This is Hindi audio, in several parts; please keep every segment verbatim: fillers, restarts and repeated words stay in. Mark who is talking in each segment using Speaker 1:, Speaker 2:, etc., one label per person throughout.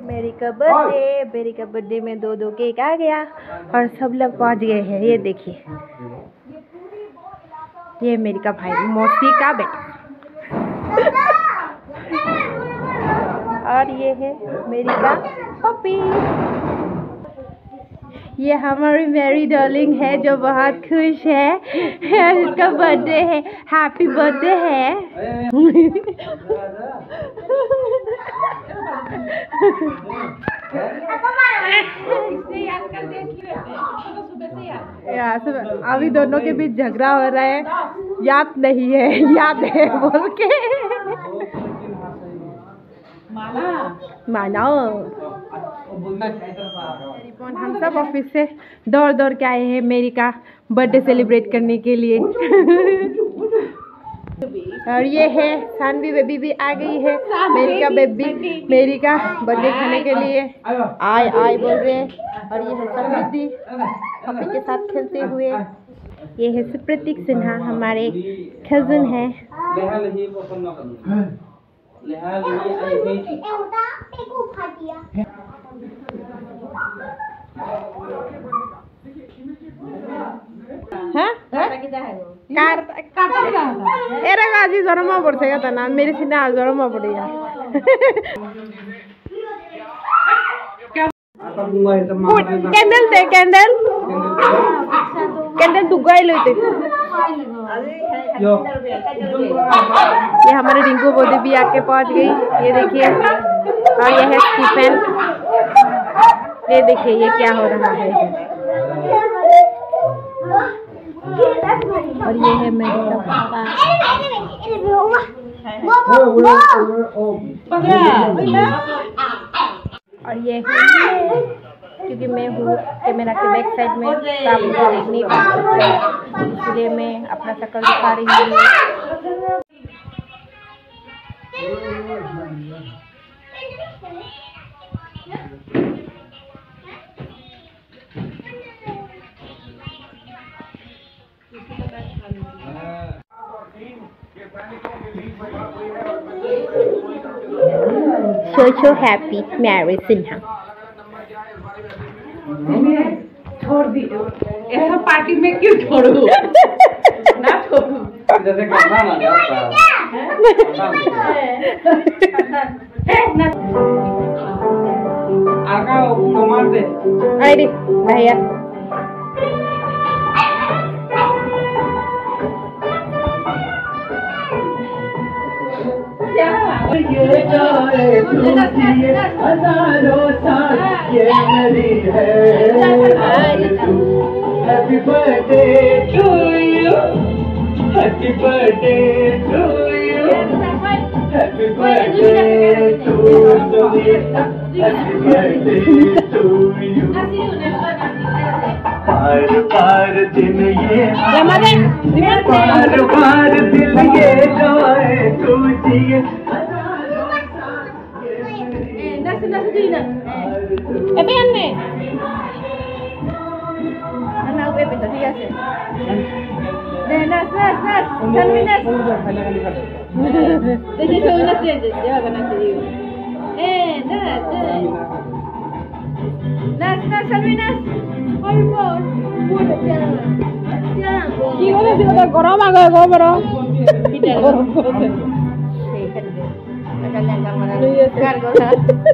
Speaker 1: मेरी का बर्थडे मेरी का बर्थडे में दो दो केक आ गया और सब लोग पहुंच गए हैं। ये देखिए, ये मेरी का भाई मौसी का बेटा और ये है मेरी का पपी। ये हमारी मेरी डार्लिंग है जो बहुत खुश है, इसका बर्थडे है। हैप्पी बर्थडे है। यार अभी दोनों के बीच झगड़ा हो रहा है, याद नहीं है याद है बोल के माना। हम सब ऑफिस से दौड़ दौड़ के आए हैं मेरी का बर्थडे सेलिब्रेट करने के लिए। और ये है सानवी बेबी भी आ गई है। मेरी का बेबी मेरी का बर्थडे खाने के लिए आए आए बोल रहे हैं। और ये है समृद्धि पपी के साथ खेलते हुए। ये है सुप्रतीक सिन्हा हमारे कजिन है। আজি জন্ম পড়ছে কথা না মেরে সিনা জন্ম পড়ে যা कैंडल दे कैंडल कैंडल दुगाई लेते। ये हमारे रिंकू बोदी भी आके पहुंच गई। ये देखिए, और ये है स्टीफन। ये देखिए ये क्या हो रहा है। और ये है मेरी पापा। और ये क्योंकि मैं हूँ कैमरा के बैक साइड में तो आप मुझे देख नहीं पा सकते, इसलिए मैं अपना शक्ल दिखा रही हूँ। So so happy Mary Sinha।
Speaker 2: छोड़ दी ऐसा पार्टी में क्यों छोड़ू ना छोड़ू जैसे करना ना जाता आका कमाल दे
Speaker 1: अरे भैया
Speaker 3: ये जाए हजारों साल ये मेरी है। Happy birthday to you, happy birthday to you, happy birthday to Sunita, happy birthday to you. बार बार दिन ये बार बार दिन ये जाए तू जिए।
Speaker 1: Tapi aneh. Anak gue pintar dia sih. Deh, nas, nas, nas, salmi nas. Jadi so nas dia, dia akan nanti. Eh, nas, nas, nas, salmi nas. Oi bos, buat jangan, jangan. Kira sih udah korom agak korom. Tidak korom. Kalian kamar dulu, sekarang kau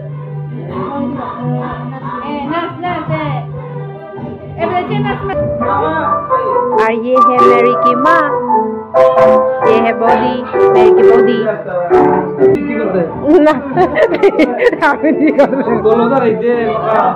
Speaker 1: Eh, nas, nas, eh. Eh, बच्चे nas में। और ये है मेरी की माँ, ये है बॉडी, मेरी की बॉडी। ना, आप नहीं कर रहे।
Speaker 2: दोनों तो रहते हैं।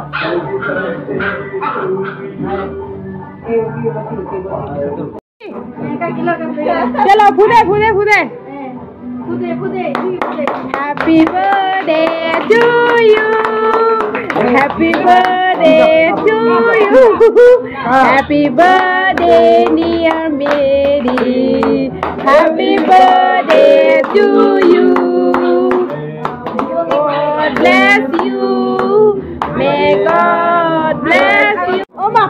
Speaker 1: चलो फुदे फुदे फुदे फुदे फुदे happy birthday to you, happy birthday to you, happy birthday dear मेरी, happy birthday to you, god bless you, may god bless you. ओमा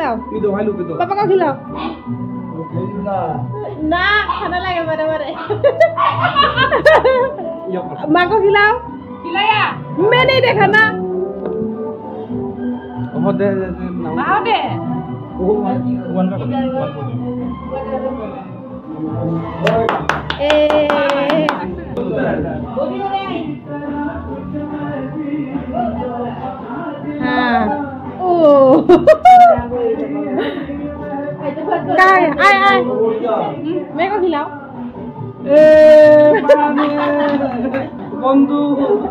Speaker 1: खिलाओ, पापा को खिलाओ ना, खाना लगे बड़े बड़े। माँ को खिलाओ,
Speaker 2: खिलाया
Speaker 1: मैं नहीं देखा ना।
Speaker 3: दे
Speaker 2: आओ दे
Speaker 1: ए हाँ ओ काय आए आए मेरे को खिलाओ
Speaker 3: बंधु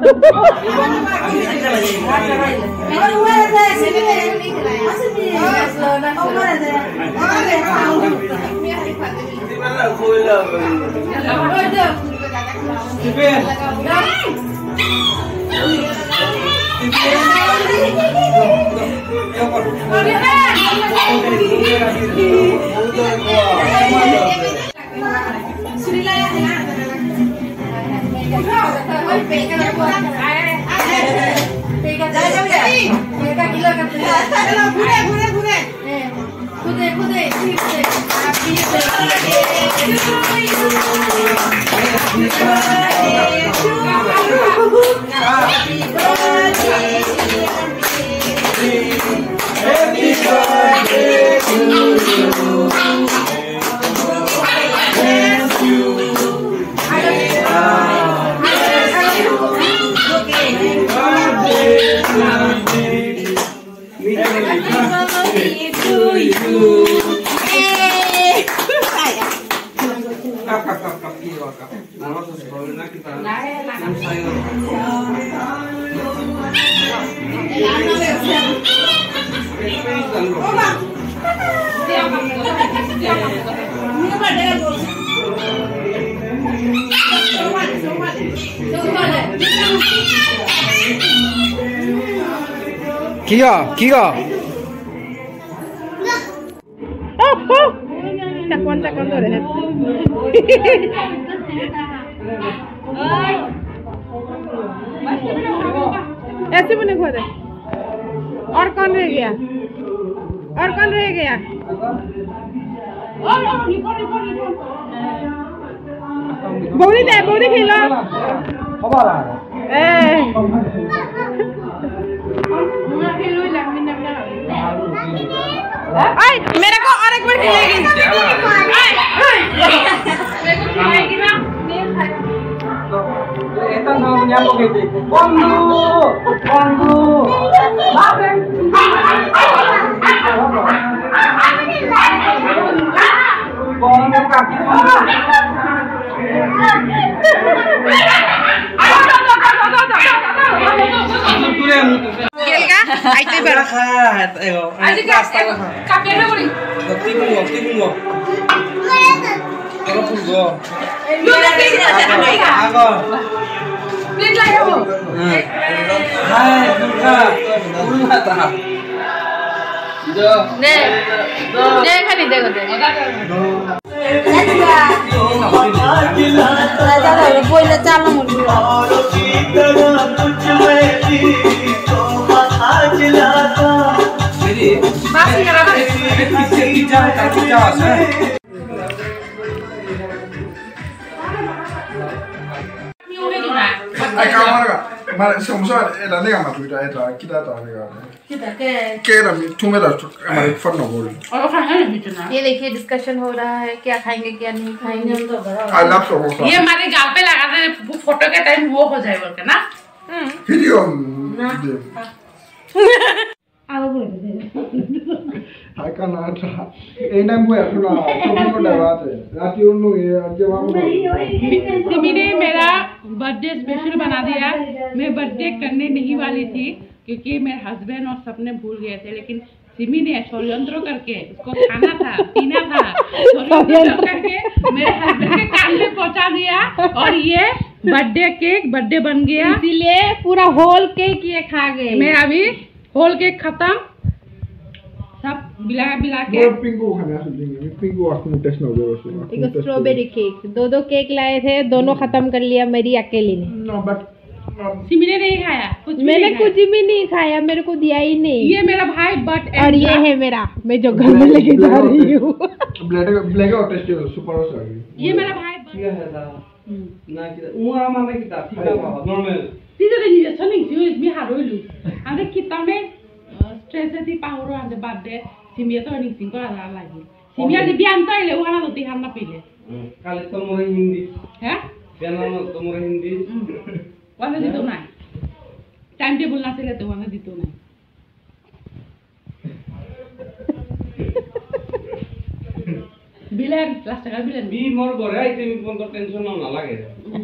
Speaker 3: किया किया
Speaker 1: चकवन चकवन हो रहे हैं ऐसे बने खोदे और कौन रह गया और कौन रह गया बहुरी दे बहुरी खेलो ए आई मेरे को और एक बार खिलाएगी खिलाएगी ना
Speaker 3: बंधु बंधु
Speaker 1: Aite ber.
Speaker 2: Aji kapian kori.
Speaker 3: Tinggu tinggu. Kalau tunggu.
Speaker 2: Lu nanti ada
Speaker 3: Aku.
Speaker 2: Please lah kamu.
Speaker 3: Hai, Durga. Durga tak.
Speaker 1: 네. 네, खाली देखो दे. पहिला चाल्न मन
Speaker 2: Masih kenapa?
Speaker 4: Ai kamera mà lại sống sao ấy là nega mà tụi ta ấy là kita ta nega के ना तुम्हें तो हमारे फन ना बोल
Speaker 2: और खाना नहीं चुना
Speaker 1: ये देखिए डिस्कशन हो रहा है क्या खाएंगे क्या नहीं खाएंगे
Speaker 4: आई लव समोसा
Speaker 2: ये हमारे गांव पे लगा दे फोटो के टाइम वो हो जाए बोल के ना
Speaker 4: वीडियो
Speaker 2: आलो बोल दे
Speaker 4: आई का ना था ए ना वो है ना तुम को डरवाते रात को नो ये जवाब
Speaker 2: सिमी ने मेरा बर्थडे स्पेशल बना दिया मैं बर्थडे करने नहीं वाली थी क्योंकि मेरे हस्बैंड और सबने भूल गए थे लेकिन सिमी ने षड्यंत्र करके उसको खाना था पीना था षड्यंत्र करके मेरे हस्बैंड के कान में पहुंचा दिया और ये बर्थडे केक बर्थडे बन गया
Speaker 1: इसीलिए पूरा होल केक ये खा गए
Speaker 2: मैं अभी होल केक खत्म सब बिला बिला के
Speaker 4: वो पिंकू खाना सुनेंगे पिंकू आपको टेस्ट ना हो जाए
Speaker 1: एक स्ट्रॉबेरी केक दो दो केक लाए थे दोनों खत्म कर लिया मेरी अकेली ने
Speaker 4: नो बट
Speaker 2: सिमी ने नहीं खाया कुछ भी
Speaker 1: मैंने
Speaker 2: नहीं
Speaker 1: कुछ भी नहीं खाया मेरे को दिया ही नहीं
Speaker 2: ये मेरा भाई बट
Speaker 1: और ये है मेरा, मैं जो घर में लेके जा रही हूँ।
Speaker 4: ब्लैक ब्लैक और टेस्टी सुपर हो
Speaker 2: ये मेरा भाई
Speaker 3: क्या है दा ना कि उहा मामा कि दा ठीक है बाबा नॉर्मल
Speaker 2: तीजो दे ये सनिंग सिउ मी हारोइलु आंदे किताने स्ट्रेस ति पाउरो आंदे बर्थडे सिमिया तो निंग सिंग को आला लागि सिमिया दि बियान तो इले वाना तो ति हामना पिले
Speaker 3: काले तो मोर हिंदी
Speaker 2: हैं
Speaker 3: केना तो मोर हिंदी
Speaker 2: वाना दितो ना टाइम टेबल ना सेले तो वाना दितो ना बिलेन लास्ट का बिलेन
Speaker 3: बी मोर घरे आइते मी कोन तो टेंशन ना लागे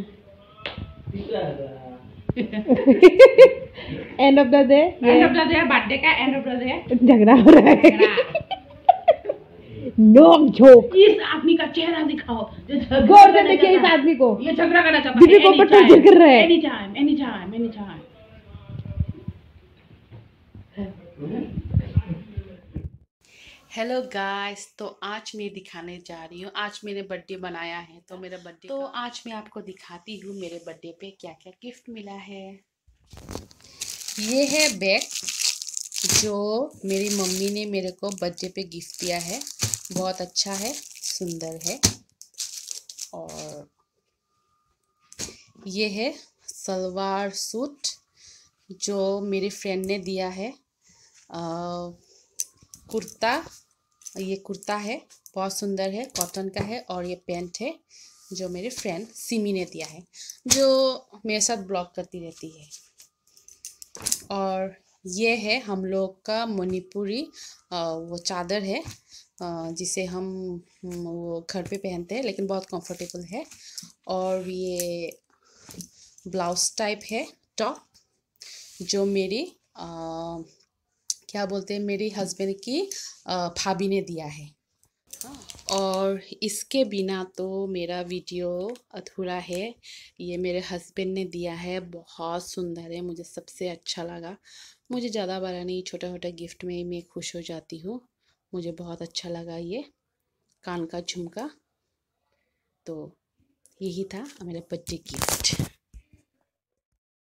Speaker 1: end of the day,
Speaker 2: end of the day birthday का एंड ऑफ द डे
Speaker 1: झगड़ा हो रहा है। नोक झोंक।
Speaker 2: इस आदमी का चेहरा दिखाओ जो झगड़ा
Speaker 1: गौर से देखिए इस आदमी को,
Speaker 2: ये झगड़ा करना चाहता है।
Speaker 1: दीदी को पट्टा कर रहा है।
Speaker 2: Any time any time any time. Hello guys, तो आज मैं दिखाने जा रही हूँ, आज मैंने बर्थडे बनाया है तो मेरा बर्थडे तो आज मैं आपको दिखाती हूँ मेरे बर्थडे पे क्या क्या गिफ्ट मिला है। ये है बैग जो मेरी मम्मी ने मेरे को बर्थडे पे गिफ्ट दिया है, बहुत अच्छा है, सुंदर है। और ये है सलवार सूट जो मेरे फ्रेंड ने दिया है। आ, कुर्ता, ये कुर्ता है, बहुत सुंदर है, कॉटन का है। और ये पैंट है जो मेरे फ्रेंड सिमी ने दिया है, जो मेरे साथ ब्लॉग करती रहती है। और ये है हम लोग का मणिपुरी वो चादर है जिसे हम वो घर पे पहनते हैं, लेकिन बहुत कंफर्टेबल है। और ये ब्लाउज टाइप है टॉप जो मेरी आ, क्या बोलते हैं मेरी हस्बैंड की भाभी ने दिया है। और इसके बिना तो मेरा वीडियो अधूरा है। ये मेरे हस्बैंड ने दिया है, बहुत सुंदर है, मुझे सबसे अच्छा लगा। मुझे ज़्यादा बड़ा नहीं, छोटा छोटा गिफ्ट में ही मैं खुश हो जाती हूँ। मुझे बहुत अच्छा लगा ये कान का झुमका। तो यही था मेरा बर्थडे गिफ्ट।